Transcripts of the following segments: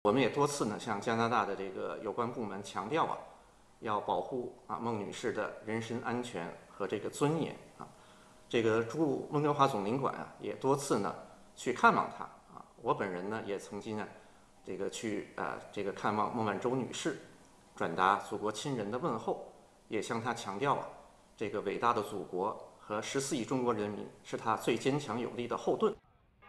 我们也多次呢向加拿大的这个有关部门强调要保护孟女士的人身安全和这个尊严这个驻温哥华总领馆也多次呢去看望她我本人呢也曾经呢这个去这个看望孟晚舟女士，转达祖国亲人的问候，也向她强调这个伟大的祖国和14亿中国人民是她最坚强有力的后盾。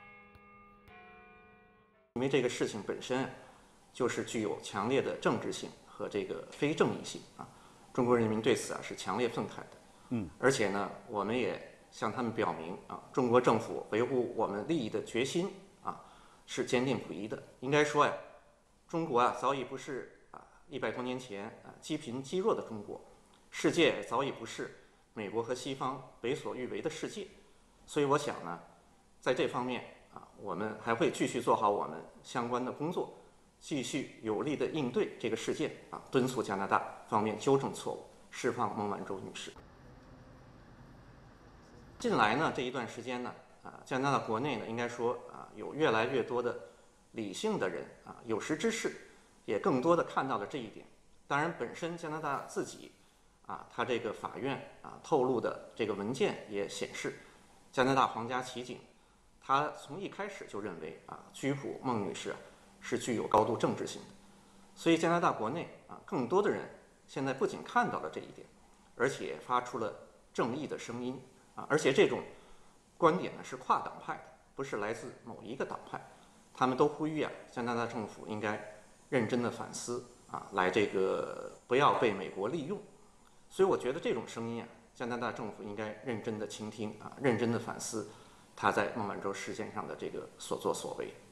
因为这个事情本身就是具有强烈的政治性和这个非正义性中国人民对此是强烈愤慨的。而且呢，我们也向他们表明中国政府维护我们利益的决心是坚定不移的。应该说中国早已不是100多年前积贫积弱的中国，世界早已不是美国和西方为所欲为的世界。所以我想呢，在这方面我们还会继续做好我们相关的工作，继续有力地应对这个事件敦促加拿大方面纠正错误，释放孟晚舟女士。近来呢这一段时间呢加拿大国内呢应该说有越来越多的理性的人有识之士也更多的看到了这一点。当然本身加拿大自己他这个法院透露的这个文件也显示，加拿大皇家骑警他从一开始就认为拘捕孟女士是具有高度政治性的。所以加拿大国内更多的人现在不仅看到了这一点，而且发出了正义的声音而且这种观点呢是跨党派的，不是来自某一个党派。他们都呼吁加拿大政府应该认真的反思来这个不要被美国利用。所以我觉得这种声音加拿大政府应该认真的倾听认真的反思他在孟晚舟事件上的这个所作所为。